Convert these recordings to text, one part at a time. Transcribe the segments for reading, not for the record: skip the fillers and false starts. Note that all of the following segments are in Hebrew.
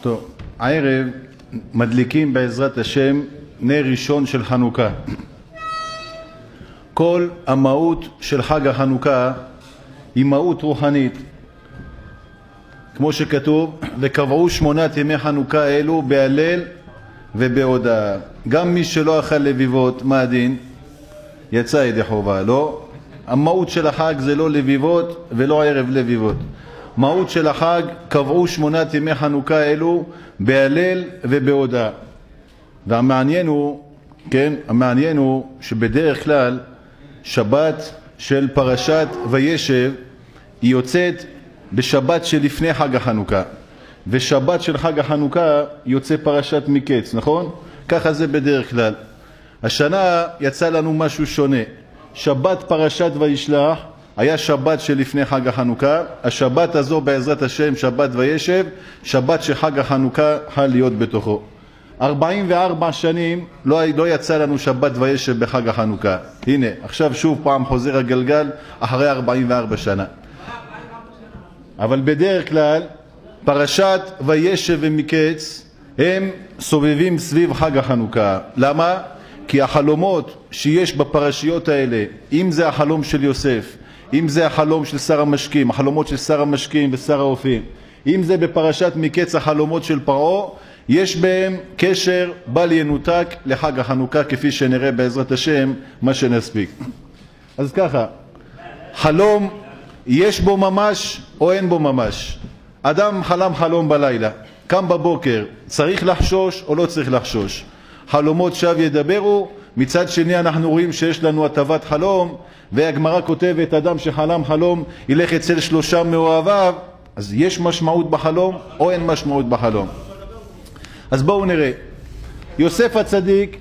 טוב, הערב מדליקים בעזרת השם נר ראשון של חנוכה. כל המהות של חג החנוכה היא מהות רוחנית. כמו שכתוב, וקבעו 8 ימי חנוכה אלו בהלל ובהודאה. גם מי שלא אכל לביבות, מה הדין? יצא ידי חובה, לא? המהות של החג זה לא לביבות ולא ערב לביבות. מהות של החג, קבעו 8 ימי חנוכה אלו בהלל ובהודאה. והמעניין הוא, כן, המעניין הוא שבדרך כלל שבת של פרשת וישב היא יוצאת בשבת שלפני חג החנוכה, ושבת של חג החנוכה יוצא פרשת מקץ, נכון? ככה זה בדרך כלל. השנה יצא לנו משהו שונה. שבת פרשת וישלח היה שבת שלפני חג החנוכה. השבת הזו בעזרת השם, שבת וישב, שבת שחג החנוכה חל להיות בתוכו. 44 שנים לא יצא לנו שבת וישב בחג החנוכה. הנה, עכשיו שוב פעם חוזר הגלגל אחרי 44 שנה. אבל בדרך כלל פרשת וישב ומקץ הם סובבים סביב חג החנוכה. למה? כי החלומות שיש בפרשיות האלה, אם זה החלום של יוסף, אם זה החלום של שר המשקים, החלומות של שר המשקים ושר האופים, אם זה בפרשת מקץ החלומות של פרעה, יש בהם קשר בל ינותק לחג החנוכה, כפי שנראה בעזרת השם מה שנספיק. אז ככה, חלום יש בו ממש או אין בו ממש? אדם חלם חלום בלילה, קם בבוקר, צריך לחשוש או לא צריך לחשוש? חלומות שווא ידברו. מצד שני אנחנו רואים שיש לנו הטבת חלום, והגמרא כותבת אדם שחלם חלום ילך אצל 3 מאוהביו. אז יש משמעות בחלום או אין משמעות בחלום? אז בואו נראה. יוסף הצדיק,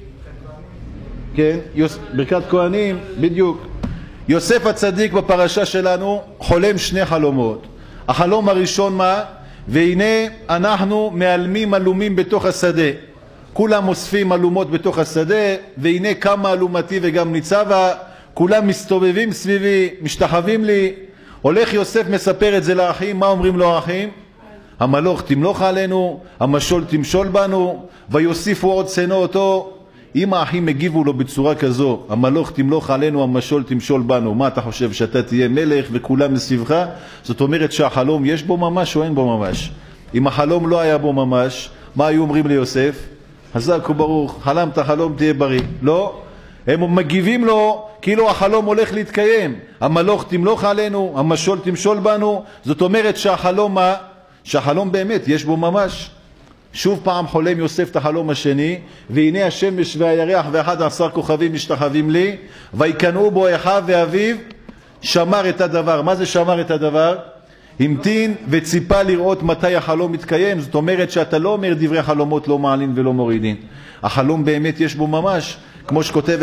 כן, ברכת כהנים, בדיוק. יוסף הצדיק בפרשה שלנו חולם 2 חלומות. החלום הראשון מה? והנה אנחנו מעלמים אלומים בתוך השדה. כולם אוספים אלומות בתוך השדה, והנה כמה אלומתי וגם ניצבה, כולם מסתובבים סביבי, משתחווים לי. הולך יוסף מספר את זה לאחים. מה אומרים לו האחים? המלוך תמלוך עלינו, המשול תמשול בנו, ויוסיפו עוד שנוא אותו. אם האחים הגיבו לו בצורה כזו, המלוך תמלוך עלינו, המשול תמשול בנו, מה אתה חושב, שאתה תהיה מלך וכולם מסביבך? זאת אומרת שהחלום יש בו ממש או אין בו ממש? אם החלום לא היה בו ממש, מה היו אומרים ליוסף? חזק וברוך, חלמת חלום תהיה בריא. לא, הם מגיבים לו כאילו החלום הולך להתקיים. המלוך תמלוך עלינו, המשול תמשול בנו. זאת אומרת שהחלום מה? שהחלום באמת יש בו ממש. שוב פעם חולם יוסף את החלום השני, והנה השמש והירח ו11 כוכבים משתחווים לי, ויקנאו בו אחיו ואביו. שמר את הדבר. מה זה שמר את הדבר? המתין וציפה לראות מתי החלום מתקיים. זאת אומרת שאתה לא אומר דברי חלומות לא מעלין ולא מורידין. החלום באמת יש בו ממש, כמו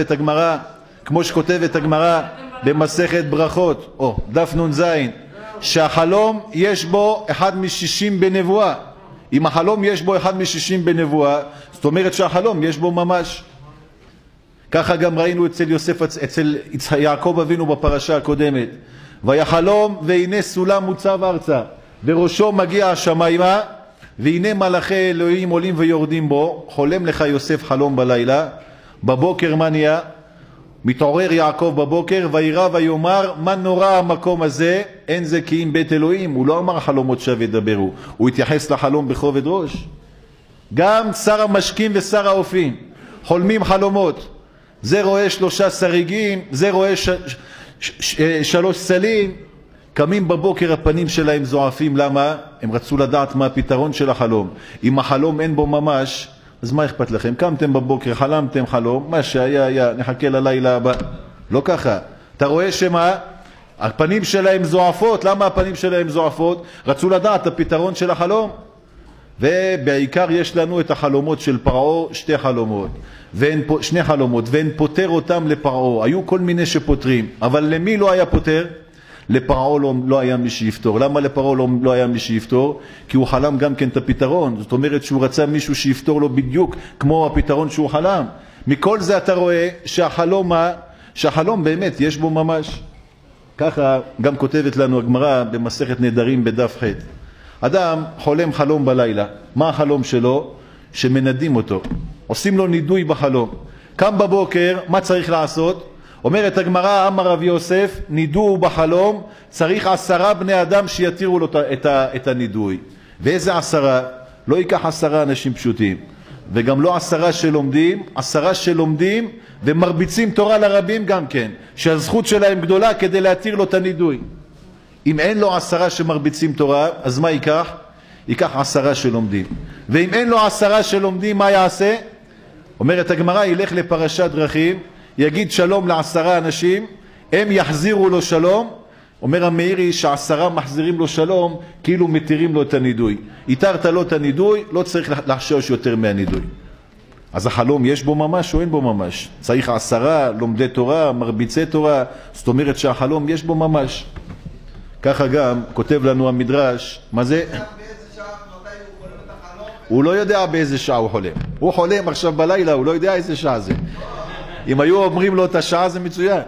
שכותבת הגמרא במסכת ברכות, או דף נ"ז, שהחלום יש בו 1 מ-60 בנבואה. אם החלום יש בו 1 מ-60 בנבואה, זאת אומרת שהחלום יש בו ממש. ככה גם ראינו אצל יעקב אבינו בפרשה הקודמת. ויחלום והנה סולם מוצב ארצה, וראשו מגיע השמיימה, והנה מלאכי אלוהים עולים ויורדים בו. חולם לך יוסף חלום בלילה. בבוקר מה נהיה? מתעורר יעקב בבוקר, וירא ויאמר מה נורא המקום הזה, אין זה כי אם בית אלוהים. הוא לא אמר חלומות שווא ידברו, הוא התייחס לחלום בכובד ראש. גם שר המשקים ושר האופים חולמים חלומות. זה רואה 3 שריגים, זה רואה 3 סלים. קמים בבוקר הפנים שלהם זועפים. למה? הם רצו לדעת מה הפתרון של החלום. אם החלום אין בו ממש, אז מה אכפת לכם? קמתם בבוקר, חלמתם חלום, מה שהיה היה, נחכה ללילה הבא. לא ככה. אתה רואה שמה? הפנים שלהם זועפות. למה הפנים שלהם זועפות? רצו לדעת הפתרון של החלום. ובעיקר יש לנו את החלומות של פרעה, 2 חלומות. 2 חלומות, ואין פותר אותם לפרעה. היו כל מיני שפותרים, אבל למי לא היה פותר? לפרעה לא היה מי שיפתור. למה לפרעה לא היה מי שיפתור? כי הוא חלם גם כן את הפתרון. זאת אומרת שהוא רצה מישהו שיפתור לו בדיוק כמו הפתרון שהוא חלם. מכל זה אתה רואה שהחלום באמת יש בו ממש. ככה גם כותבת לנו הגמרא במסכת נדרים בדף ח'. אדם חולם חלום בלילה. מה החלום שלו? שמנדים אותו. עושים לו נידוי בחלום. קם בבוקר, מה צריך לעשות? אומרת הגמרא, אמר רבי יוסף, נידוי בחלום, צריך 10 בני אדם שיתירו לו את הנידוי. ואיזה 10? לא ייקח 10 אנשים פשוטים. וגם לא 10 שלומדים, 10 שלומדים ומרביצים תורה לרבים גם כן, שהזכות שלהם גדולה כדי להתיר לו את הנידוי. אם אין לו 10 שמרביצים תורה, אז מה ייקח? ייקח 10 שלומדים. ואם אין לו 10 שלומדים, מה יעשה? אומרת הגמרא, ילך לפרשת דרכים, יגיד שלום ל10 אנשים, הם יחזירו לו שלום. אומר המאירי ש10 מחזירים לו שלום, כאילו מתירים לו את הנידוי. התרת לו את הנידוי, לא צריך לחשוש יותר מהנידוי. אז החלום יש בו ממש או אין בו ממש? צריך 10 לומדי תורה, מרביצי תורה, זאת אומרת שהחלום יש בו ממש. ככה גם כותב לנו המדרש, מה זה? הוא לא יודע באיזה שעה הוא חולם. הוא חולם עכשיו בלילה, הוא לא יודע איזה שעה זה. אם היו אומרים לו את השעה זה מצוין.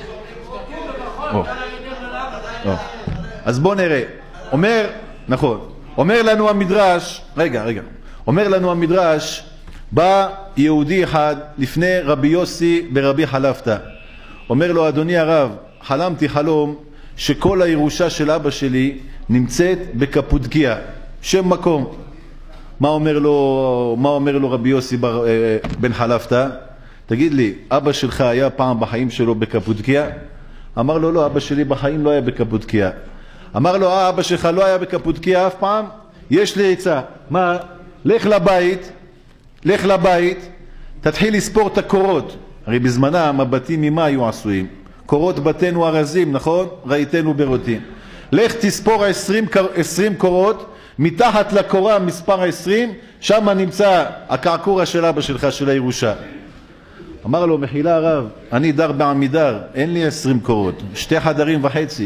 אז בוא נראה. נכון. אומר לנו המדרש, אומר לנו המדרש, בא יהודי אחד לפני רבי יוסי ברבי חלפתא. אומר לו, אדוני הרב, חלמתי חלום שכל הירושה של אבא שלי נמצאת בקפודקיה, שם מקום. מה אומר לו רבי יוסי בן חלפתא? תגיד לי, אבא שלך היה פעם בחיים שלו בקפודקיה? אמר לו, לא, אבא שלי בחיים לא היה בקפודקיה. אמר לו, אבא שלך לא היה בקפודקיה אף פעם? יש לי עצה. מה? לך לבית, תתחיל לספור את הקורות. הרי בזמנם הבתים ממה היו עשויים? קורות בתינו ארזים, נכון? ראיתנו ברוטים. לך תספור 20 קורות, מתחת לקורה מספר 20, שם נמצא הקעקורה של אבא שלך, של הירושה. אמר לו, מחילה הרב, אני דר בעמידר, אין לי 20 קורות, 2.5 חדרים,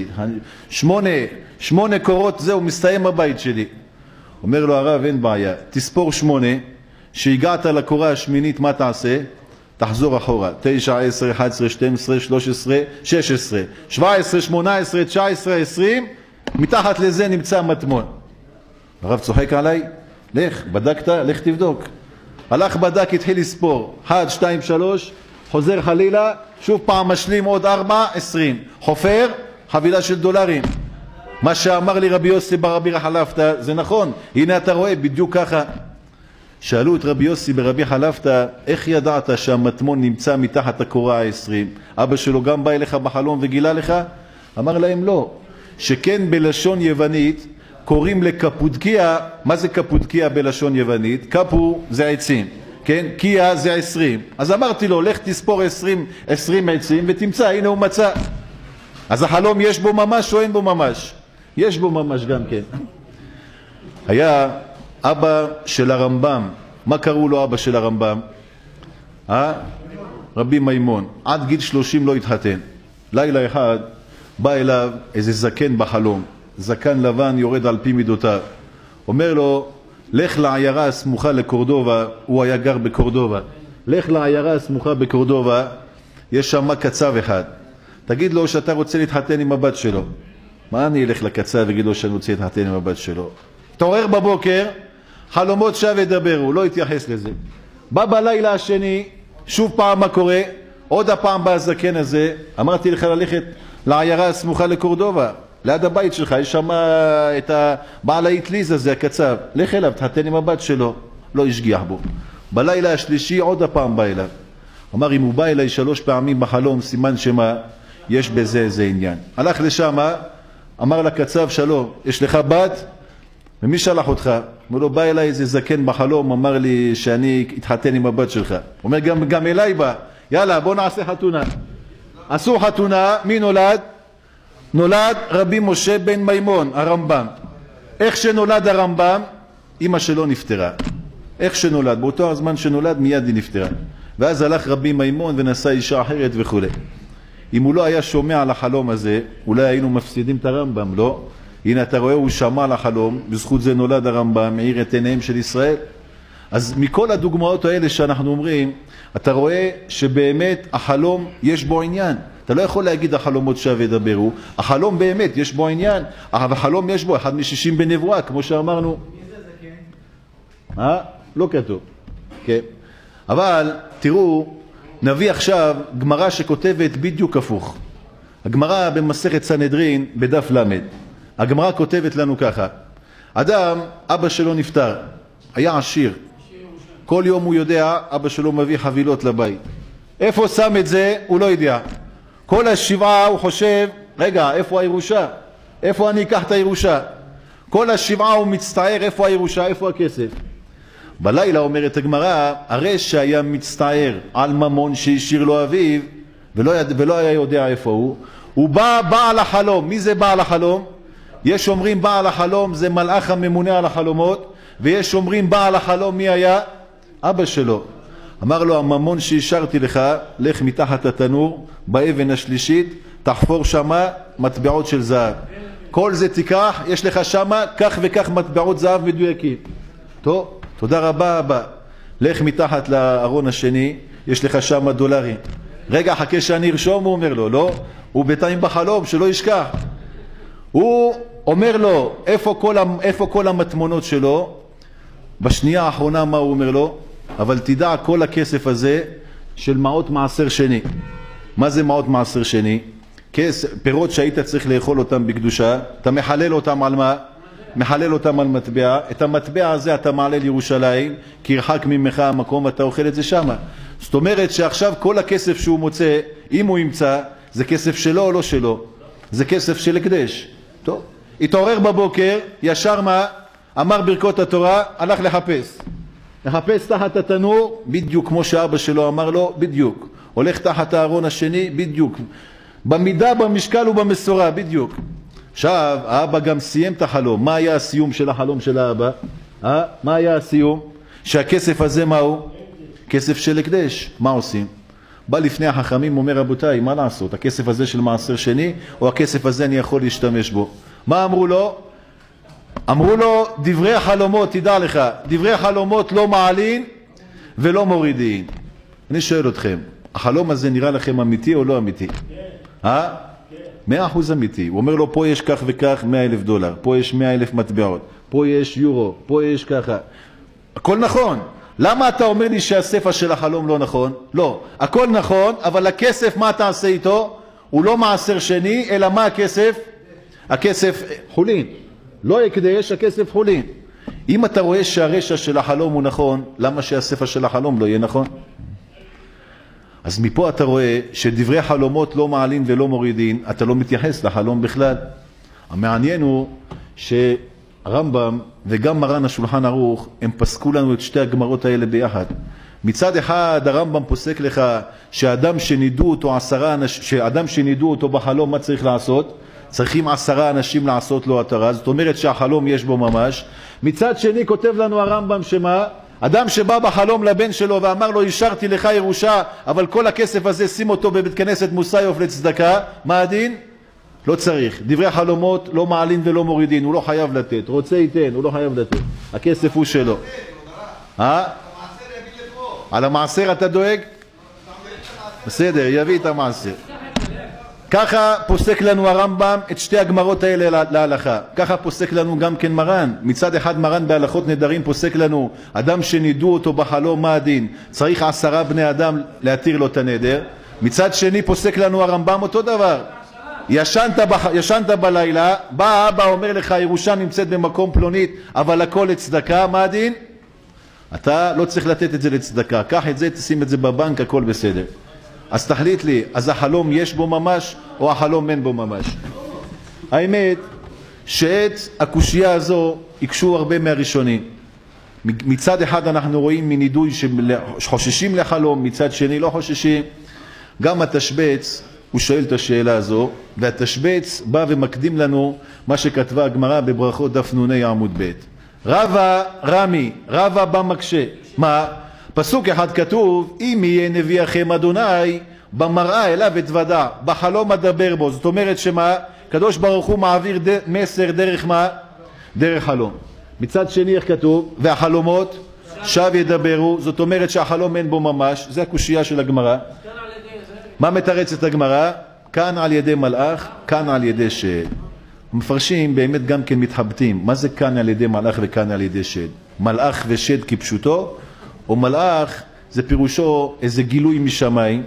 8 קורות, זהו, מסתיים הבית שלי. אומר לו הרב, אין בעיה, תספור 8, שהגעת לקורה השמינית, מה תעשה? תחזור אחורה, 9, 10, 11, 12, 13, 16, 17, 18, 19, 20, מתחת לזה נמצא מטמון. הרב צוחק עליי, לך, בדקת, לך תבדוק. הלך בדק, התחיל לספור, 1, 2, 3, חוזר חלילה, שוב פעם משלים עוד 4, 20. חופר, חבילה של דולרים. מה שאמר לי רבי יוסי ברבי חלפתא, זה נכון, הנה אתה רואה, בדיוק ככה. שאלו את רבי יוסי ברבי חלפתא, איך ידעת שהמטמון נמצא מתחת הקורה ה-20? אבא שלו גם בא אליך בחלום וגילה לך? אמר להם לא, שכן בלשון יוונית, קוראים לקפודקיה. מה זה קפודקיה בלשון יוונית? קפו זה עצים, כן? קיה זה 20. אז אמרתי לו, לך תספור 20 עצים ותמצא, הנה הוא מצא. אז החלום יש בו ממש או אין בו ממש? יש בו ממש גם כן. היה אבא של הרמב"ם. מה קראו לו אבא של הרמב"ם? רבי מימון. עד גיל 30 לא התחתן. לילה אחד בא אליו איזה זקן בחלום. זקן לבן יורד על פי מידותיו. אומר לו, לך לעיירה הסמוכה לקורדובה. הוא היה גר בקורדובה. לך לעיירה הסמוכה בקורדובה, יש שם קצב אחד. תגיד לו שאתה רוצה להתחתן עם הבת שלו. מה אני אלך לקצב וגיד לו שאני רוצה להתחתן עם הבת שלו? תעורר בבוקר, חלומות שווה ידברו, לא התייחס לזה. בא בלילה השני, שוב פעם מה קורה? עוד הפעם בא הזקן הזה, אמרתי לך ללכת לעיירה הסמוכה לקורדובה. ליד הבית שלך, יש שם את הבעל האטליז הזה, הקצב. לך אליו, תחתן עם הבת שלו. לא השגיח בו. בלילה השלישי עוד הפעם בא אליו. אמר, אם הוא בא אליי 3 פעמים בחלום, סימן שמה, יש בזה איזה עניין. הלך לשם, אמר לקצב, שלום, יש לך בת? ומי שלח אותך? אמר לו, בא אליי איזה זקן בחלום, אמר לי שאני אתחתן עם הבת שלך. אומר, גם אליי בא. יאללה, בוא נעשה חתונה. עשו חתונה, מי נולד? נולד רבי משה בן מימון, הרמב"ם. איך שנולד הרמב"ם, אמא שלו נפטרה. איך שנולד, באותו הזמן שנולד מיד היא נפטרה. ואז הלך רבי מימון ונשא אישה אחרת וכו'. אם הוא לא היה שומע על החלום הזה, אולי היינו מפסידים את הרמב"ם, לא? הנה אתה רואה, הוא שמע על החלום, בזכות זה נולד הרמב"ם, מאיר את עיניהם של ישראל. אז מכל הדוגמאות האלה שאנחנו אומרים, אתה רואה שבאמת החלום יש בו עניין. אתה לא יכול להגיד החלומות שב ידברו. החלום באמת, יש בו עניין. החלום יש בו, אחד מ-60 בנבואה, כמו שאמרנו. לא כתוב. כן. אבל תראו, נביא עכשיו גמרא שכותבת בדיוק הפוך. הגמרא במסכת סנהדרין בדף למד. הגמרא כותבת לנו ככה. אדם, אבא שלו נפטר, היה עשיר. כל יום הוא יודע, אבא שלו מביא חבילות לבית. איפה שם את זה? הוא לא יודע. כל השבעה הוא חושב, רגע, איפה הירושה? איפה אני אקח את הירושה? כל השבעה הוא מצטער, איפה הירושה? איפה הכסף? בלילה אומרת הגמרא, הרי שהיה מצטער על ממון שהשאיר לו אביו, ולא היה יודע איפה הוא בא בעל החלום. מי זה בעל החלום? יש אומרים בעל החלום זה מלאך הממונה על החלומות, ויש אומרים בעל החלום מי היה? אבא שלו. אמר לו, הממון שהשארתי לך, לך מתחת התנור, באבן השלישית, תחפור שמה מטבעות של זהב. כל זה תיקח, יש לך שמה כך וכך מטבעות זהב מדויקים. טוב, תודה רבה אבא. לך מתחת לארון השני, יש לך שמה דולרים. רגע, חכה שאני ארשום, הוא אומר לו, לא, הוא בינתיים בחלום, שלא ישכח. הוא אומר לו, איפה כל המטמונות שלו? בשנייה האחרונה מה הוא אומר לו? אבל תדע, כל הכסף הזה של מעות מעשר שני. מה זה מעות מעשר שני? פירות שהיית צריך לאכול אותם בקדושה, אתה מחלל אותם על מה? מחלל אותם על מטבע. את המטבע הזה אתה מעלה לירושלים, כי ירחק ממך המקום ואתה אוכל את זה שמה. זאת אומרת שעכשיו כל הכסף שהוא מוצא, אם הוא ימצא, זה כסף שלו או לא שלו? זה כסף של הקדש. טוב. התעורר בבוקר, ישר מה? אמר ברכות התורה, הלך לחפש תחת התנור, בדיוק כמו שאבא שלו אמר לו, בדיוק. הולך תחת הארון השני, בדיוק. במידה, במשקל ובמסורה, בדיוק. עכשיו, האבא גם סיים את החלום. מה היה הסיום של החלום של האבא? מה היה הסיום? שהכסף הזה מה הוא? כסף של הקדש. מה עושים? בא לפני החכמים, אומר רבותיי, מה לעשות? הכסף הזה של מעשר שני, או הכסף הזה אני יכול להשתמש בו? מה אמרו לו? אמרו לו, דברי החלומות, תדע לך, דברי החלומות לא מעלין ולא מורידין. אני שואל אתכם, החלום הזה נראה לכם אמיתי או לא אמיתי? 100% אמיתי. הוא אומר לו, פה יש כך וכך $100,000, פה יש 100,000 מטבעות, פה יש יורו, פה יש ככה. הכל נכון. למה אתה אומר לי שהספר של החלום לא נכון? לא. הכל נכון, אבל הכסף, מה תעשה איתו? הוא לא מעשר שני, אלא מה הכסף? הכסף חולין. לא הקדש, הכסף חולין. אם אתה רואה שהרשע של החלום הוא נכון, למה שהספר של החלום לא יהיה נכון? אז מפה אתה רואה שדברי חלומות לא מעלין ולא מורידין, אתה לא מתייחס לחלום בכלל. המעניין הוא שהרמב"ם וגם מרן השולחן ערוך, הם פסקו לנו את שתי הגמרות האלה ביחד. מצד אחד הרמב"ם פוסק לך שאדם שנידו אותו בחלום, מה צריך לעשות? צריכים 10 אנשים לעשות לו התרה, זאת אומרת שהחלום יש בו ממש. מצד שני כותב לנו הרמב"ם שמה? אדם שבא בחלום לבן שלו ואמר לו, השארתי לך ירושה, אבל כל הכסף הזה שים אותו בבית כנסת מוסיוף לצדקה, מה הדין? לא צריך. דברי חלומות לא מעלין ולא מורידין, הוא לא חייב לתת. רוצה ייתן, הוא לא חייב לתת. הכסף הוא שלו. על המעשר אתה דואג? בסדר, יביא את המעשר. ככה פוסק לנו הרמב"ם את שתי הגמרות האלה להלכה. ככה פוסק לנו גם כן מרן. מצד אחד מרן בהלכות נדרים פוסק לנו, אדם שנידו אותו בחלום, מה הדין? צריך 10 בני אדם להתיר לו את הנדר. מצד שני פוסק לנו הרמב"ם אותו דבר. ישנת בלילה, בא האבא אומר לך, ירושה נמצאת במקום פלונית, אבל הכל לצדקה, מה הדין? אתה לא צריך לתת את זה לצדקה. קח את זה, תשים את זה בבנק, הכל בסדר. אז תחליט לי, אז החלום יש בו ממש או החלום אין בו ממש? האמת שאת הקושייה הזו יקשו הרבה מהראשונים. מצד אחד אנחנו רואים מנידוי שחוששים לחלום, מצד שני לא חוששים. גם התשבץ הוא שואל את השאלה הזו, והתשבץ בא ומקדים לנו מה שכתבה הגמרא בברכות דף נ"ה עמוד ב'. רבא רמי, רבא במקשה. מה? פסוק אחד כתוב, אם יהיה נביאכם אדוני, במראה אליו אתוודע, בחלום אדבר בו. זאת אומרת שמה? קדוש ברוך הוא מעביר מסר דרך מה? דרך חלום. מצד שני איך כתוב? והחלומות שב ידברו, זאת אומרת שהחלום אין בו ממש. זה הקושייה של הגמרא. מה מתרץ את הגמרא? כאן על ידי מלאך, כאן על ידי שד. המפרשים באמת גם כן מתחבטים, מה זה כאן על ידי מלאך וכאן על ידי שד? מלאך ושד כפשוטו, או מלאך זה פירושו איזה גילוי משמיים,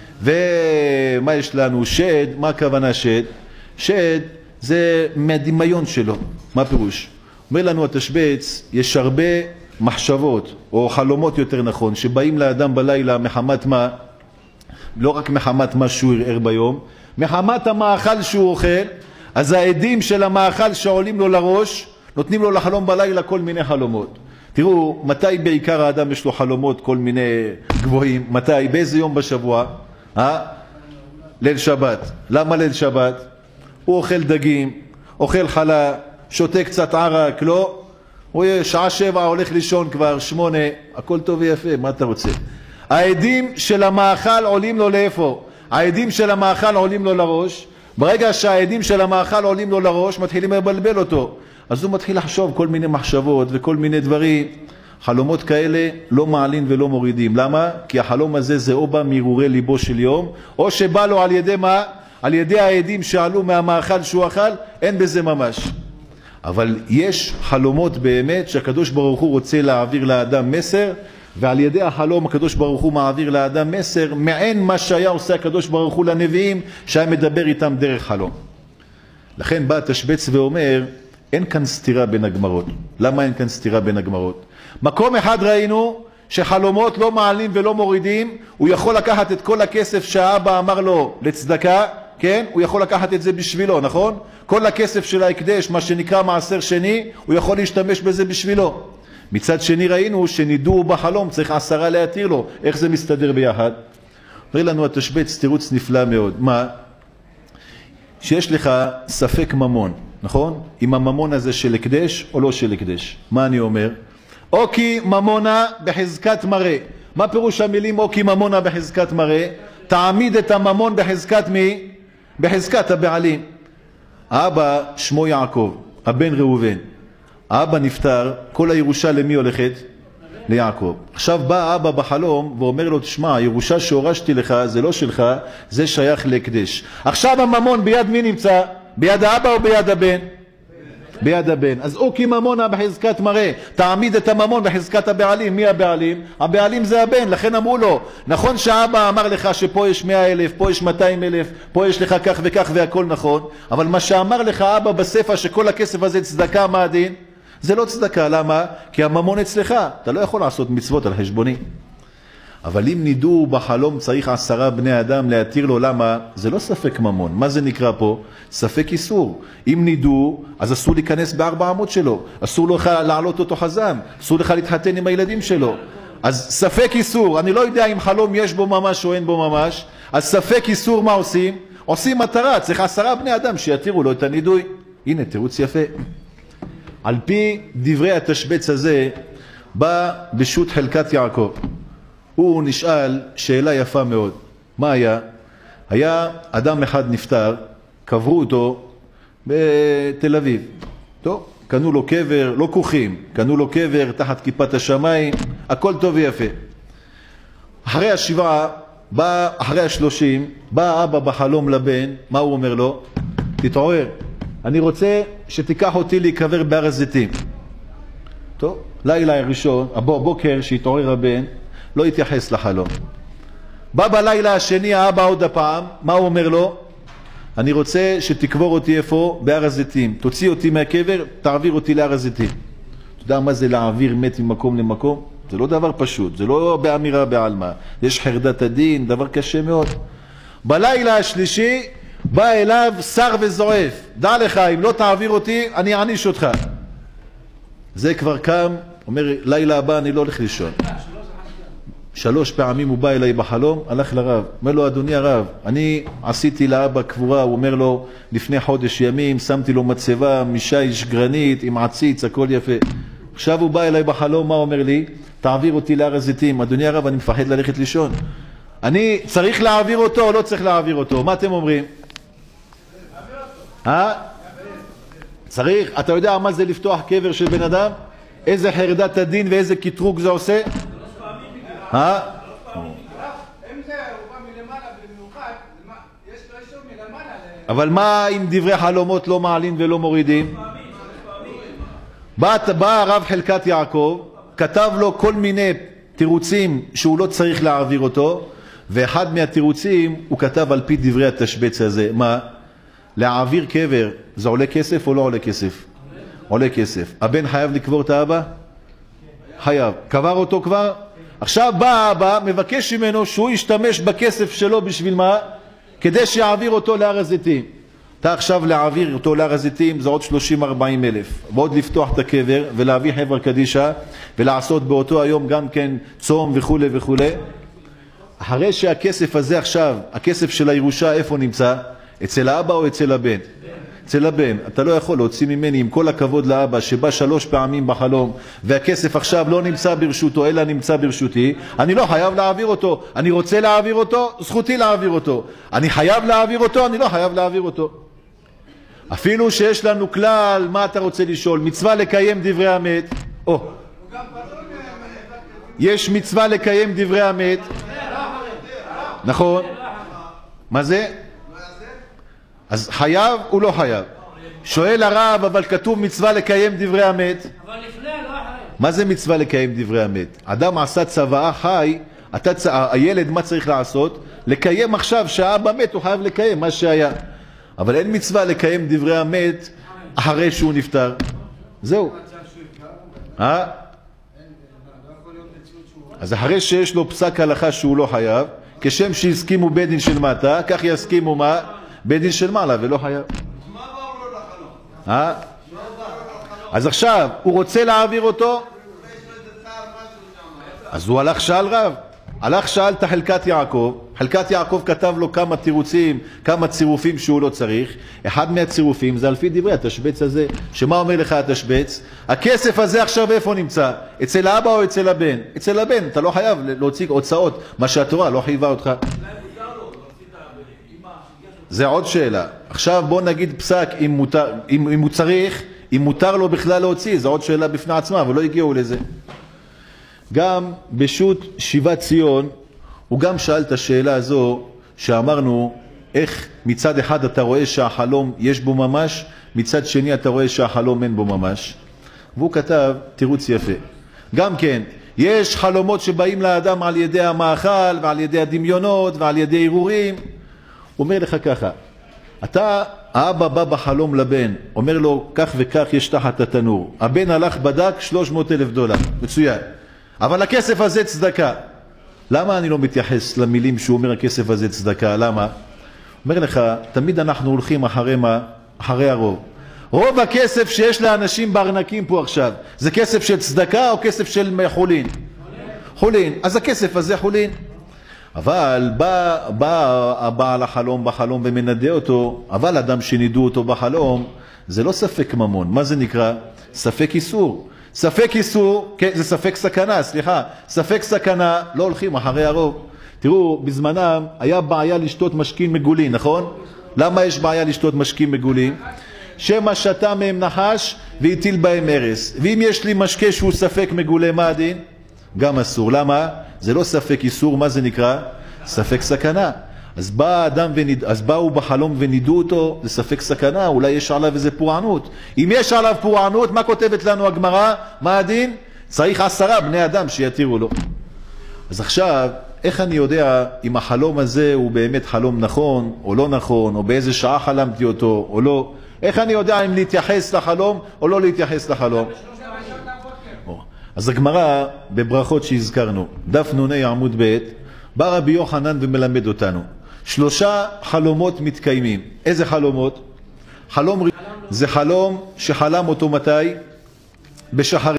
ומה יש לנו? שד, מה הכוונה שד? שד זה מהדמיון שלו, מה פירוש? אומר לנו התשבץ, יש הרבה מחשבות, או חלומות יותר נכון, שבאים לאדם בלילה מחמת מה? לא רק מחמת מה שהוא יראה ביום, מחמת המאכל שהוא אוכל, אז העדים של המאכל שעולים לו לראש, נותנים לו לחלום בלילה כל מיני חלומות. תראו, מתי בעיקר האדם יש לו חלומות כל מיני גבוהים? מתי? באיזה יום בשבוע? ליל שבת. למה ליל שבת? הוא אוכל דגים, אוכל חלה, שותה קצת ערק, לא? הוא שעה 7 הולך לישון כבר, 8, הכל טוב ויפה, מה אתה רוצה? העדים של המאכל עולים לו לאיפה? העדים של המאכל עולים לו לראש. ברגע שהעדים של המאכל עולים לו לראש, מתחילים לבלבל אותו. אז הוא מתחיל לחשוב כל מיני מחשבות וכל מיני דברים. חלומות כאלה לא מעלים ולא מורידים. למה? כי החלום הזה זה או בא מהרהורי ליבו של יום, או שבא לו על ידי מה? על ידי העדים שעלו מהמאכל שהוא אכל, אין בזה ממש. אבל יש חלומות באמת שהקדוש ברוך הוא רוצה להעביר לאדם מסר, ועל ידי החלום הקדוש ברוך הוא מעביר לאדם מסר, מעין מה שהיה עושה הקדוש ברוך הוא לנביאים, שהיה מדבר איתם דרך חלום. לכן בא תשבץ ואומר, אין כאן סתירה בין הגמרות. למה אין כאן סתירה בין הגמרות? מקום אחד ראינו שחלומות לא מעלים ולא מורידים, הוא יכול לקחת את כל הכסף שהאבא אמר לו לצדקה, כן? הוא יכול לקחת את זה בשבילו, נכון? כל הכסף של ההקדש, מה שנקרא מעשר שני, הוא יכול להשתמש בזה בשבילו. מצד שני ראינו שנידו בחלום, צריך 10 להתיר לו. איך זה מסתדר ביחד? אומר לנו התשבץ תירוץ נפלא מאוד. מה? שיש לך ספק ממון, נכון? אם הממון הזה של הקדש או לא של הקדש. מה אני אומר? או כי ממונה בחזקת מראה. מה פירוש המילים או כי ממונה בחזקת מראה? תעמיד את הממון בחזקת מי? בחזקת הבעלים. האבא שמו יעקב, הבן ראובן. האבא נפטר, כל הירושה למי הולכת? ליעקב. עכשיו בא האבא בחלום ואומר לו, תשמע, הירושה שהורשתי לך זה לא שלך, זה שייך להקדש. עכשיו הממון ביד מי נמצא? ביד האבא או ביד הבן? ביד הבן. אז הוא כי ממונה בחזקת מראה, תעמיד את הממון בחזקת הבעלים. מי הבעלים? הבעלים זה הבן. לכן אמרו לו, נכון שהאבא אמר לך שפה יש 100,000, פה יש 200,000, פה יש לך כך וכך והכל נכון, אבל מה שאמר לך אבא בספר שכל הכסף הזה צדקה, מה הדין? זה לא צדקה. למה? כי הממון אצלך, אתה לא יכול לעשות מצוות על חשבוני. אבל אם נידו בחלום צריך 10 בני אדם להתיר לו, למה? זה לא ספק ממון. מה זה נקרא פה? ספק איסור. אם נידו, אז אסור להיכנס ב400 שלו, אסור לך לעלות אותו חזם, אסור לך להתחתן עם הילדים שלו. אז ספק איסור, אני לא יודע אם חלום יש בו ממש או אין בו ממש, אז ספק איסור מה עושים? עושים מטרה, צריך 10 בני אדם שיתירו לו את הנידוי. הנה תירוץ יפה. על פי דברי התשבץ הזה, בא בשו"ת חלקת יעקב. הוא נשאל שאלה יפה מאוד. מה היה? היה אדם אחד נפטר, קברו אותו בתל אביב. טוב, קנו לו קבר, לא כוחים, קנו לו קבר תחת כיפת השמיים, הכל טוב ויפה. אחרי השבעה, אחרי 30, בא אבא בחלום לבן, מה הוא אומר לו? תתעורר, אני רוצה שתיקח אותי להיקבר בהר הזיתים. טוב, לילה הראשון, הבוקר שהתעורר הבן, לא התייחס לחלום. בא בלילה השני האבא עוד הפעם, מה הוא אומר לו? אני רוצה שתקבור אותי איפה? בהר הזיתים. תוציא אותי מהקבר, תעביר אותי להר הזיתים. אתה יודע מה זה להעביר מת ממקום למקום? זה לא דבר פשוט, זה לא באמירה בעלמא. יש חרדת הדין, דבר קשה מאוד. בלילה השלישי בא אליו שר וזועף. דע לך, אם לא תעביר אותי, אני אעניש אותך. זה כבר קם, אומר, לילה הבא אני לא הולך לישון. 3 פעמים הוא בא אליי בחלום, הלך לרב. אומר לו, אדוני הרב, אני עשיתי לאבא קבורה, הוא אומר לו, לפני חודש ימים, שמתי לו מצבה, משיש גרנית, עם עציץ, הכל יפה. עכשיו הוא בא אליי בחלום, מה אומר לי? תעביר אותי להר הזיתים. אדוני הרב, אני מפחד ללכת לישון. אני צריך להעביר אותו או לא צריך להעביר אותו? מה אתם אומרים? צריך? אתה יודע מה זה לפתוח קבר של בן אדם? איזה חרדת הדין ואיזה קטרוג זה עושה? אם זה הוא בא מלמעלה במיוחד, יש לו אישור אבל מה אם דברי חלומות לא מעלים ולא מורידים? בא הרב חלקת יעקב, כתב לו כל מיני תירוצים שהוא לא צריך להעביר אותו, ואחד מהתירוצים הוא כתב על פי דברי התשבץ הזה. מה? להעביר קבר, זה עולה כסף או לא עולה כסף? עולה כסף. הבן חייב לקבור את האבא? חייב. קבר אותו כבר? עכשיו בא האבא, מבקש ממנו שהוא ישתמש בכסף שלו בשביל מה? כדי שיעביר אותו להר הזיתים. אתה עכשיו להעביר אותו להר הזיתים זה עוד 30-40 אלף. ועוד לפתוח את הקבר ולהביא חבר קדישה ולעשות באותו היום גם כן צום וכו' וכו'. אחרי שהכסף הזה עכשיו, הכסף של הירושה איפה נמצא? אצל האבא או אצל הבן? אצל הבן. אתה לא יכול להוציא ממני עם כל הכבוד לאבא שבא 3 פעמים בחלום והכסף עכשיו לא נמצא ברשותו אלא נמצא ברשותי, אני לא חייב להעביר אותו. אני רוצה להעביר אותו, זכותי להעביר אותו. אני חייב להעביר אותו, אני לא חייב להעביר אותו. אפילו שיש לנו כלל, מה אתה רוצה לשאול? מצווה לקיים דברי המת. יש מצווה לקיים דברי המת. נכון. מה זה? אז חייב הוא לא חייב. שואל הרב, אבל כתוב מצווה לקיים דברי המת. אבל לפני לא חייב. מה זה מצווה לקיים דברי המת? אדם עשה צוואה חי, הילד מה צריך לעשות? לקיים עכשיו שהאבא מת, הוא חייב לקיים מה שהיה. אבל אין מצווה לקיים דברי המת אחרי שהוא נפטר. זהו. אז אחרי שיש לו פסק הלכה שהוא לא חייב, כשם שהסכימו בית דין של מטה, כך יסכימו מה? בית דין של מעלה ולא חייב. מה באו לו לחלום? אז עכשיו, הוא רוצה להעביר אותו? אז הוא הלך שאל רב. הלך שאל את חלקת יעקב. חלקת יעקב כתב לו כמה תירוצים, כמה צירופים שהוא לא צריך. אחד מהצירופים זה על פי דברי התשבץ הזה. שמה אומר לך התשבץ? הכסף הזה עכשיו איפה נמצא? אצל האבא או אצל הבן? אצל הבן. אתה לא חייב להוציא הוצאות, מה שהתורה לא חייבה אותך. זה עוד שאלה. עכשיו בוא נגיד פסק אם הוא צריך, אם מותר לו בכלל להוציא, זה עוד שאלה בפני עצמה, אבל לא הגיעו לזה. גם בשו"ת שיבת ציון, הוא גם שאל את השאלה הזו, שאמרנו, איך מצד אחד אתה רואה שהחלום יש בו ממש, מצד שני אתה רואה שהחלום אין בו ממש. והוא כתב תירוץ יפה. גם כן, יש חלומות שבאים לאדם על ידי המאכל, ועל ידי הדמיונות, ועל ידי ערעורים. הוא אומר לך ככה, האבא בא בחלום לבן, אומר לו כך וכך יש תחת התנור. הבן הלך בדק $300,000, מצוין. אבל הכסף הזה צדקה. למה אני לא מתייחס למילים שהוא אומר הכסף הזה צדקה? למה? אומר לך, תמיד אנחנו הולכים אחרי מה? אחרי הרוב. רוב הכסף שיש לאנשים בארנקים פה עכשיו, זה כסף של צדקה או כסף של חולין? חולין. אז הכסף הזה חולין. אבל בא הבעל החלום בחלום ומנדה אותו, אבל אדם שנידו אותו בחלום, זה לא ספק ממון. מה זה נקרא? ספק איסור. ספק איסור, כן, זה ספק סכנה, סליחה. ספק סכנה, לא הולכים אחרי הרוב. תראו, בזמנם היה בעיה לשתות משקים מגולים, נכון? למה יש בעיה לשתות משקים מגולים? שמה שתה מהם נחש והטיל בהם הרס. ואם יש לי משקה שהוא ספק מגולה, מה הדין? גם אסור. למה? זה לא ספק איסור, מה זה נקרא? ספק סכנה. אז באו בחלום ונידו אותו, זה ספק סכנה, אולי יש עליו איזה פורענות. אם יש עליו פורענות, מה כותבת לנו הגמרא? מה הדין? צריך 10 בני אדם שיתירו לו. אז עכשיו, איך אני יודע אם החלום הזה הוא באמת חלום נכון או לא נכון, או באיזה שעה חלמתי אותו או לא? איך אני יודע אם להתייחס לחלום או לא להתייחס לחלום? אז הגמרא בברכות שהזכרנו, דף נוני עמוד ב', בא רבי יוחנן ומלמד אותנו. 3 חלומות מתקיימים. איזה חלומות? חלום זה חלום שחלם אותו מתי? בשחרית.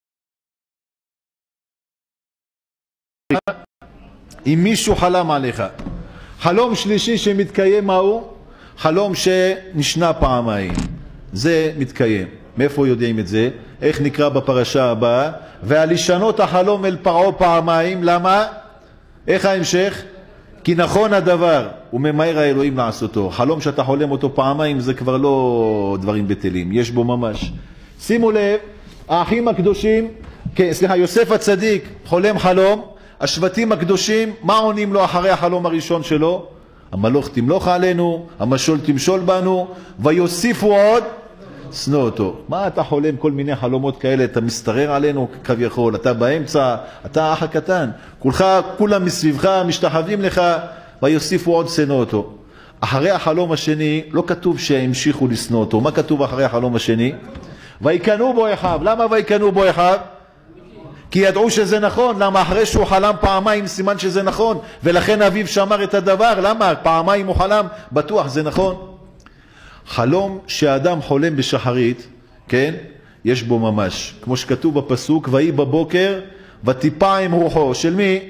אם מישהו חלם עליך. חלום שלישי שמתקיים מהו? חלום שנשנה פעמיים. זה מתקיים. מאיפה יודעים את זה? איך נקרא בפרשה הבאה? והלישנות החלום אל פרעה פעמיים. למה? איך ההמשך? כי נכון הדבר, וממהר האלוהים לעשותו. חלום שאתה חולם אותו פעמיים זה כבר לא דברים בטלים, יש בו ממש. שימו לב, האחים הקדושים, יוסף הצדיק חולם חלום, השבטים הקדושים, מה עונים לו אחרי החלום הראשון שלו? המלוך תמלוך עלינו, המשול תמשול בנו, ויוסיפו עוד שנוא אותו. מה אתה חולם כל מיני חלומות כאלה, אתה מסתרר עלינו כביכול, אתה באמצע, אתה האח הקטן, כולם מסביבך משתחווים לך, ויוסיפו עוד שנוא אותו. אחרי החלום השני לא כתוב שהמשיכו לשנוא אותו. מה כתוב אחרי החלום השני? ויקנאו בו אחיו. למה ויקנאו בו אחיו? כי ידעו שזה נכון. למה? אחרי שהוא חלם פעמיים סימן שזה נכון, ולכן אביו שמר את הדבר. למה? פעמיים הוא חלם, בטוח זה נכון. חלום שהאדם חולם בשחרית, כן? יש בו ממש, כמו שכתוב בפסוק, ויהי בבוקר ותיפע עם רוחו. של מי?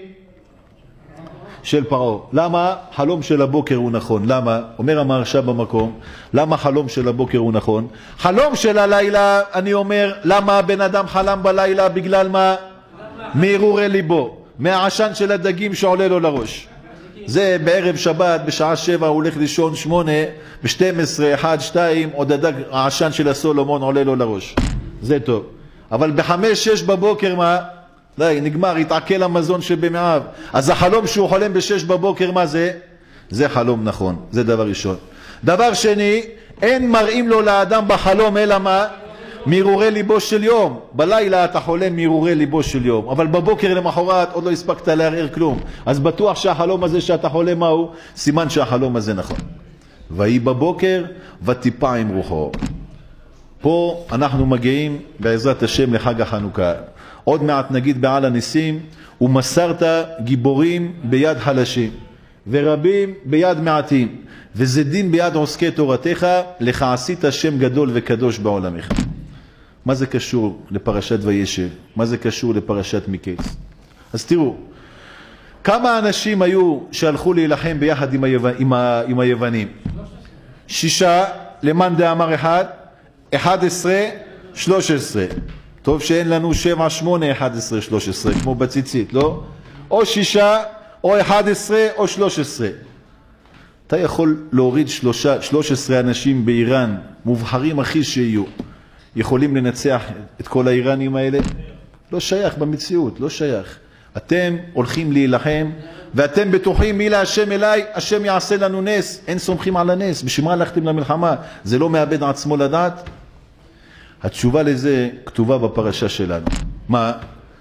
של פרעה. למה? חלום של הבוקר הוא נכון. למה? אומר המהרש"א במקום, למה חלום של הבוקר הוא נכון? חלום של הלילה, אני אומר, למה הבן אדם חלם בלילה? בגלל מה? מהרהורי ליבו, מהעשן של הדגים שעולה לו לראש. זה בערב שבת, בשעה 7 הוא הולך לישון, 8, ב-12, 1, 2, עוד העשן של הסולומון עולה לו לראש. זה טוב. אבל ב-5, 6 בבוקר מה? די, נגמר, התעכל המזון שבמעיו. אז החלום שהוא חולם ב-6 בבוקר, מה זה? זה חלום נכון, זה דבר ראשון. דבר שני, אין מראים לו לאדם בחלום אלא מה? מהרהורי ליבו של יום. בלילה אתה חולם מהרהורי ליבו של יום, אבל בבוקר למחרת עוד לא הספקת לערער כלום. אז בטוח שהחלום הזה שאתה חולם מהו? סימן שהחלום הזה נכון. ויהי בבוקר ותיפע עם רוחו. פה אנחנו מגיעים בעזרת השם לחג החנוכה. עוד מעט נגיד בעל הניסים, ומסרת גיבורים ביד חלשים, ורבים ביד מעטים, וזדים ביד עוסקי תורתך, לך עשית שם גדול וקדוש בעולמך. מה זה קשור לפרשת וישב? מה זה קשור לפרשת מקץ? אז תראו, כמה אנשים היו שהלכו להילחם ביחד עם היוונים? 6 למאן דאמר 1, 11, 13. טוב שאין לנו 7, 8, 11, 13, כמו בציצית, לא? או 6, או 11, או 13. אתה יכול להוריד 13 אנשים באיראן, מובחרים הכי שיהיו. יכולים לנצח את כל האיראנים האלה? לא שייך במציאות, לא שייך. אתם הולכים להילחם, ואתם בטוחים מי להשם אליי, השם יעשה לנו נס. אין סומכים על הנס. בשביל מה הלכתם למלחמה? זה לא מאבד עצמו לדעת? התשובה לזה כתובה בפרשה שלנו. מה?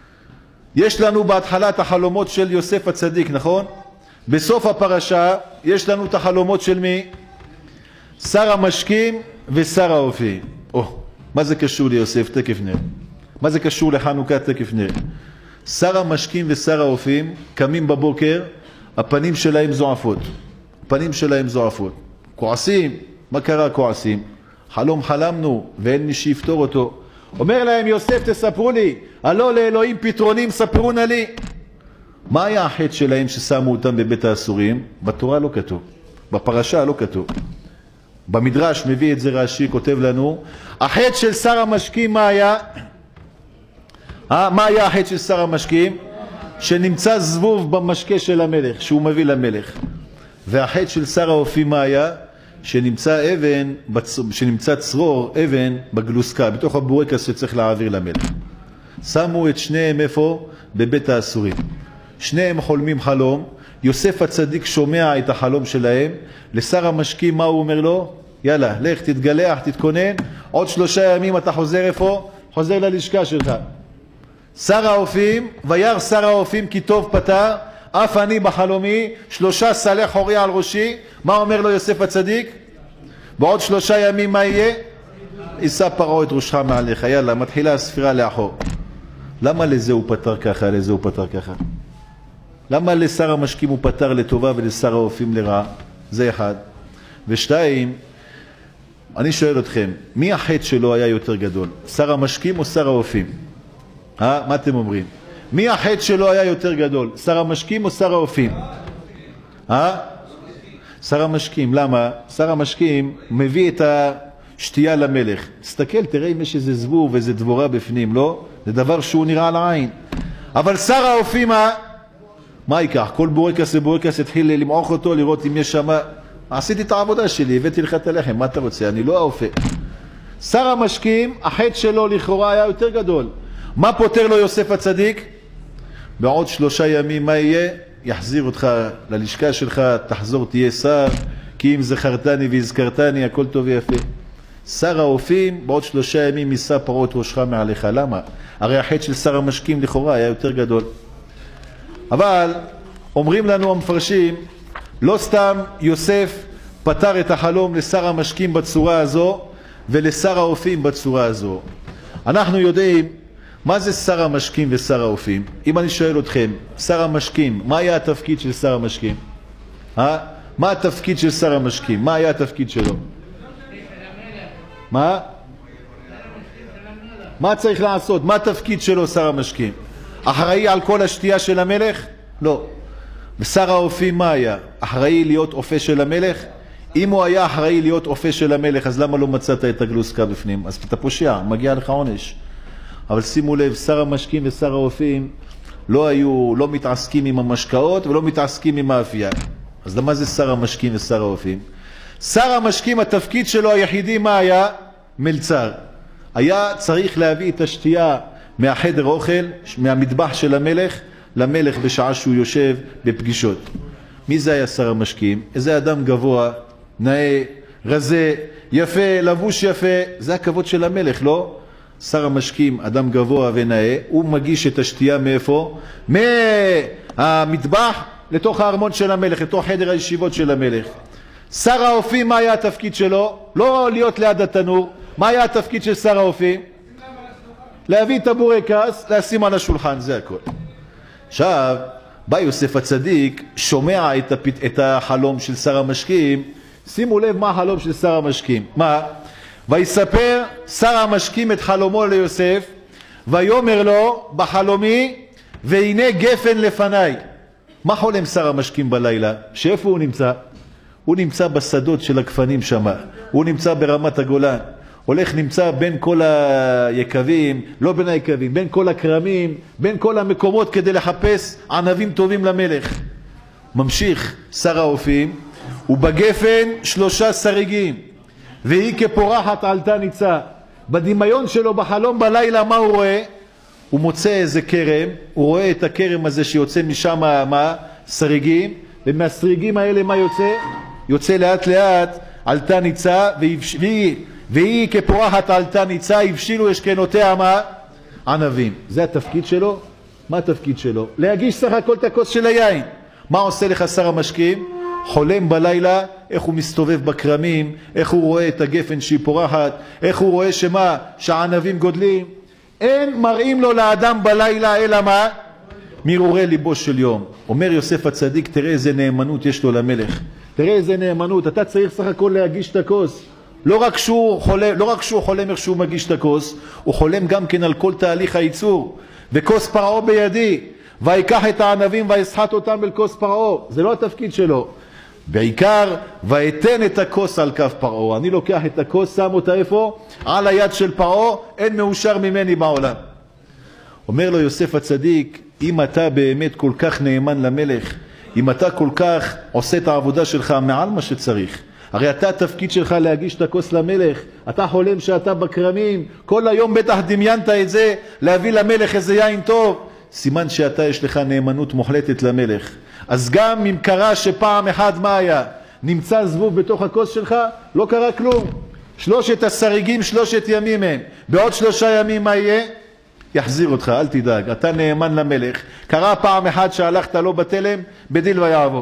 יש לנו בהתחלת החלומות של יוסף הצדיק, נכון? בסוף הפרשה יש לנו את החלומות של מי? שר המשקים ושר האופים. מה זה קשור ליוסף? תכף נראה. מה זה קשור לחנוכה? תכף נראה. שר המשקים ושר האופים קמים בבוקר, הפנים שלהם זועפות. הפנים שלהם זועפות. כועסים. מה קרה כועסים? חלום חלמנו ואין מי שיפתור אותו. אומר להם יוסף, תספרו לי, הלא לאלוהים פתרונים, ספרו נא לי. מה היה החטא שלהם ששמו אותם בבית האסורים? בתורה לא כתוב, בפרשה לא כתוב. במדרש מביא את זה רש"י, כותב לנו, החטא של שר המשקים מה היה? מה היה החטא של שר המשקים? שנמצא זבוב במשקה של המלך, שהוא מביא למלך. והחטא של שר האופים מה היה? שנמצא צרור אבן בגלוסקה, בתוך הבורקס שצריך להעביר למלך. שמו את שניהם איפה? בבית האסורים. שניהם חולמים חלום, יוסף הצדיק שומע את החלום שלהם, לשר המשקים מה הוא אומר לו? יאללה, לך תתגלח, תתכונן, עוד 3 ימים אתה חוזר איפה? חוזר ללשכה שלך. שר האופים, וירא שר האופים כי טוב פתר, אף אני בחלומי 3 סלי חורי על ראשי. מה אומר לו יוסף הצדיק? בעוד 3 ימים מה יהיה? יישא פרעה את ראשך מעליך. יאללה, מתחילה הספירה לאחור. למה לזה הוא פתר ככה, לזה הוא פתר ככה? למה לשר המשקים הוא פתר לטובה ולשר האופים לרעה? זה אחד. ו2, אני שואל אתכם, מי החטא שלו היה יותר גדול? שר המשקים או שר האופים? מה אתם אומרים? מי החטא שלו היה יותר גדול? שר המשקים או שר האופים? שר המשקים. למה? שר המשקים מביא את השתייה למלך. תסתכל, תראה אם יש איזה זבוב ואיזה דבורה בפנים, לא? זה דבר שהוא נראה לעין. אבל שר האופים מה ייקח? כל בורקס ובורקס התחיל למעוך אותו, לראות אם יש שם. עשיתי את העבודה שלי, הבאתי לך את הלחם, מה אתה רוצה? אני לא האופה. שר המשקים, החטא שלו לכאורה היה יותר גדול. מה פותר לו יוסף הצדיק? בעוד 3 ימים מה יהיה? יחזיר אותך ללשכה שלך, תחזור תהיה שר, כי אם זכרתני והזכרתני, הכל טוב ויפה. שר האופים, בעוד 3 ימים יישא פרעה את ראשך מעליך. למה? הרי החטא של שר המשקים לכאורה היה יותר גדול. אבל אומרים לנו המפרשים, לא סתם יוסף פתר את החלום לשר המשקים בצורה הזו ולשר האופים בצורה הזו. אנחנו יודעים מה זה שר המשקים ושר האופים. אם אני שואל אתכם, שר המשקים, מה היה התפקיד של שר המשקים? מה התפקיד של שר המשקים? מה היה התפקיד שלו? מה צריך לעשות? מה התפקיד שלו שר המשקים? אחראי על כל השתייה של המלך? לא. ושר האופים מה היה? אחראי להיות אופה של המלך? אם הוא היה אחראי להיות אופה של המלך, אז למה לא מצאת את הגלוסקה בפנים? אז אתה פושע, מגיע לך עונש. אבל שימו לב, שר המשקים ושר האופים לא מתעסקים עם המשקאות ולא מתעסקים עם האפייה. אז למה זה שר המשקים ושר האופים? שר המשקים, התפקיד שלו היחידי מה היה? מלצר. היה צריך להביא את השתייה מהחדר אוכל, מהמטבח של המלך, למלך בשעה שהוא יושב בפגישות. מי זה היה שר המשקים? איזה אדם גבוה, נאה, רזה, יפה, לבוש יפה, זה הכבוד של המלך, לא? שר המשקים, אדם גבוה ונאה, הוא מגיש את השתייה מאיפה? מהמטבח לתוך הארמון של המלך, לתוך חדר הישיבות של המלך. שר האופים, מה היה התפקיד שלו? לא להיות ליד התנור. מה היה התפקיד של שר האופים? להביא את הבורקס, לשים על השולחן, זה הכל. עכשיו, בא יוסף הצדיק, שומע את החלום של שר המשקים. שימו לב מה החלום של שר המשקים. מה? ויספר שר המשקים את חלומו ליוסף, ויאמר לו בחלומי, והנה גפן לפניי. מה חולם שר המשקים בלילה? שאיפה הוא נמצא? הוא נמצא בשדות של הגפנים שם, הוא נמצא ברמת הגולן, הולך נמצא בין כל היקבים, לא בין היקבים, בין כל הקרמים, בין כל המקומות כדי לחפש ענבים טובים למלך. ממשיך שר האופים, ובגפן 3 שריגים, והיא כפורחת עלתה ניצה. בדמיון שלו בחלום בלילה מה הוא רואה? הוא מוצא איזה קרם, הוא רואה את הקרם הזה שיוצא משם מה? שריגים, ומהשריגים האלה מה יוצא? יוצא לאט לאט עלתה ניצה, והיא כפורחת עלתה ניצה, הבשילו אשכנותיה מה? ענבים. זה התפקיד שלו? מה התפקיד שלו? להגיש סך הכל את הכוס של היין. מה עושה לך שר המשקים? חולם בלילה איך הוא מסתובב בקרמים, איך הוא רואה את הגפן שהיא פורחת, איך הוא רואה שמה? שהענבים גודלים. אין מראים לו לאדם בלילה אלא מה? מרהורי ליבו של יום. אומר יוסף הצדיק, תראה איזה נאמנות יש לו למלך. תראה איזה נאמנות. אתה צריך סך הכל להגיש את הכוס. לא רק שהוא חולם איך שהוא מגיש את הכוס, הוא חולם גם כן על כל תהליך הייצור. וכוס פרעה בידי, ויקח את הענבים ויסחט אותם אל כוס פרעה. זה לא התפקיד שלו. בעיקר, ואתן את הכוס על כף פרעה. אני לוקח את הכוס, שם אותה איפה? על היד של פרעה, אין מאושר ממני בעולם. אומר לו יוסף הצדיק, אם אתה באמת כל כך נאמן למלך, אם אתה כל כך עושה את העבודה שלך מעל מה שצריך, הרי אתה התפקיד שלך להגיש את הכוס למלך, אתה חולם שאתה בקרמים, כל היום בטח דמיינת את זה, להביא למלך איזה יין טוב, סימן שאתה יש לך נאמנות מוחלטת למלך. אז גם אם קרה שפעם אחד מה היה? נמצא זבוב בתוך הכוס שלך, לא קרה כלום. 3 השריגים 3 ימים הם. בעוד 3 ימים מה יהיה? יחזיר אותך, אל תדאג, אתה נאמן למלך. קרה פעם אחד שהלכת לא בתלם, בדיל ויעבור.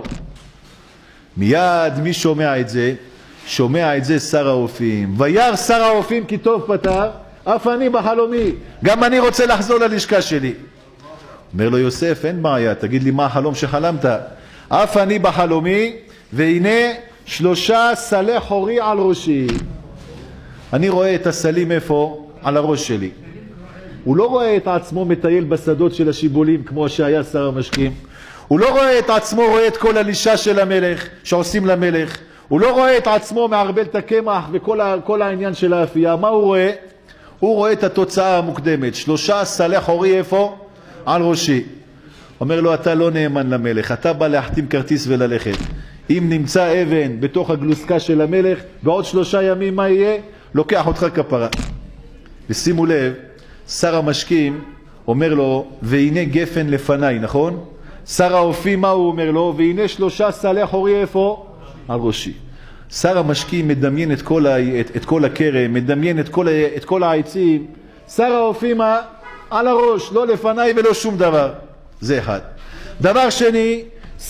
מיד מי שומע את זה? שומע את זה שר האופים. וירא שר האופים כי טוב פתר, אף אני בחלומי. גם אני רוצה לחזור ללשכה שלי. אומר לו יוסף, אין בעיה, תגיד לי מה החלום שחלמת. אף אני בחלומי, והנה 3 סלי חורי על ראשי. אני רואה את הסלים איפה? על הראש שלי. הוא לא רואה את עצמו מטייל בשדות של השיבולים כמו שהיה שר המשקים. הוא לא רואה את עצמו, רואה את כל הלישה של המלך שעושים למלך. הוא לא רואה את עצמו מערבל את הקמח וכל העניין של האפייה. מה הוא רואה? הוא רואה את התוצאה המוקדמת. 3 סלי חורי איפה? על ראשי. אומר לו, אתה לא נאמן למלך, אתה בא להחתים כרטיס וללכת. אם נמצא אבן בתוך הגלוסקה של המלך, בעוד 3 ימים מה יהיה? לוקח אותך כפרה. ושימו לב, שר המשקים אומר לו, והנה גפן לפניי, נכון? שר האופים, מה הוא אומר לו? והנה 3 סלי חורי איפה? על ראשי. שר המשקים מדמיין את כל הכרם, מדמיין את כל העצים. שר האופים על הראש, לא לפניי ולא שום דבר. זה אחד. דבר שני,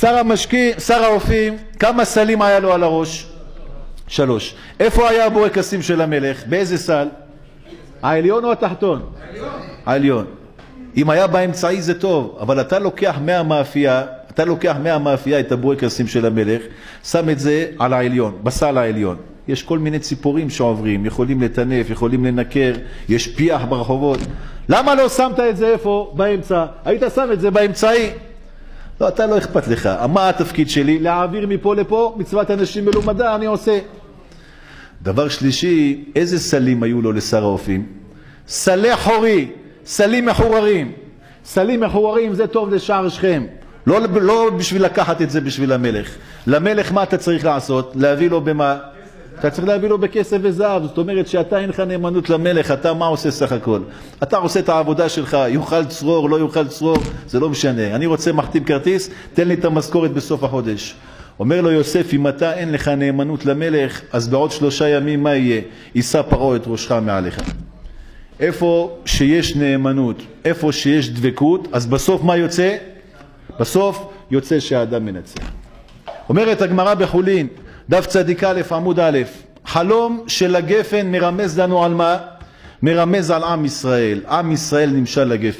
שר האופים, כמה סלים היה לו על הראש? 3. איפה היה הבורקסים של המלך? באיזה סל? העליון או התחתון? העליון. אם היה באמצעי זה טוב, אבל אתה לוקח מהמאפייה את הבורקסים של המלך, שם את זה על העליון, בסל העליון. יש כל מיני ציפורים שעוברים, יכולים לטנף, יכולים לנקר, יש פיח ברחובות. למה לא שמת את זה איפה? באמצע. היית שם את זה באמצעי. לא, אתה לא אכפת לך. מה התפקיד שלי? להעביר מפה לפה, מצוות אנשים מלומדה, אני עושה. דבר שלישי, איזה סלים היו לו לשר האופים? סלי חורי, סלים מחוררים. סלים מחוררים זה טוב לשער שכם. לא בשביל לקחת את זה בשביל המלך. למלך מה אתה צריך לעשות? להביא לו במה? אתה צריך להביא לו בכסף וזהב. זאת אומרת שאתה אין לך נאמנות למלך, אתה מה עושה סך הכל? אתה עושה את העבודה שלך, יוכל צרור, לא יוכל צרור, זה לא משנה. אני רוצה מחתים כרטיס, תן לי את המשכורת בסוף החודש. אומר לו יוסף, אם אתה אין לך נאמנות למלך, אז בעוד 3 ימים מה יהיה? יישא פרעה את ראשך מעליך. איפה שיש נאמנות, איפה שיש דבקות, אז בסוף מה יוצא? בסוף יוצא שהאדם מנצח. אומרת הגמרא בחולין, דף צדיק א' עמוד א', חלום של הגפן מרמז לנו על מה? מרמז על עם ישראל. עם ישראל נמשל לגפן.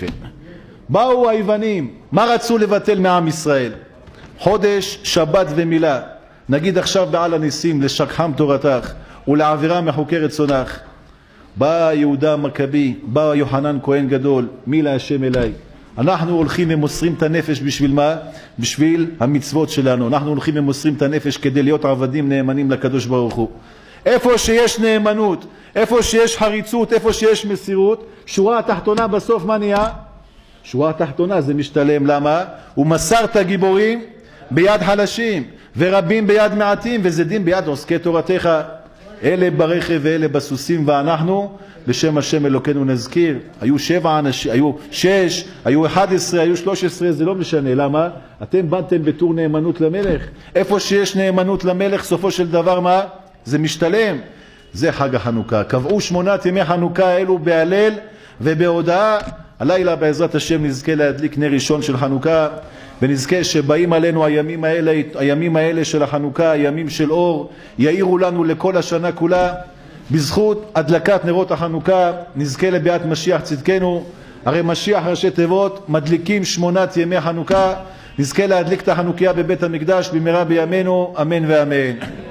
באו היוונים, מה רצו לבטל מעם ישראל? חודש, שבת ומילה. נגיד עכשיו בעל הניסים, לשכחם תורתך ולעבירה מחוקי רצונך. בא יהודה המכבי, בא יוחנן כהן גדול, מי להשם אליי. אנחנו הולכים ומוסרים את הנפש בשביל מה? בשביל המצוות שלנו. אנחנו הולכים ומוסרים את הנפש כדי להיות עבדים נאמנים לקדוש ברוך הוא. איפה שיש נאמנות, איפה שיש חריצות, איפה שיש מסירות, שורה התחתונה בסוף מה נהיה? שורה התחתונה זה משתלם. למה? הוא מסר את הגיבורים ביד חלשים ורבים ביד מעטים וזדים ביד עוסקי תורתך. אלה ברכב ואלה בסוסים ואנחנו בשם השם אלוקינו נזכיר. היו 7 אנשים, היו 6, היו 11, היו 13, זה לא משנה. למה? אתם באתם בתור נאמנות למלך. איפה שיש נאמנות למלך סופו של דבר מה? זה משתלם. זה חג החנוכה. קבעו 8 ימי חנוכה אלו בהלל ובהודעה. הלילה בעזרת השם נזכה להדליק נר ראשון של חנוכה, ונזכה שבאים עלינו הימים האלה של החנוכה, הימים של אור, יאירו לנו לכל השנה כולה. בזכות הדלקת נרות החנוכה נזכה לביאת משיח צדקנו. הרי משיח ראשי תיבות, מדליקים 8 ימי חנוכה. נזכה להדליק את החנוכיה בבית המקדש במהרה בימינו, אמן ואמן.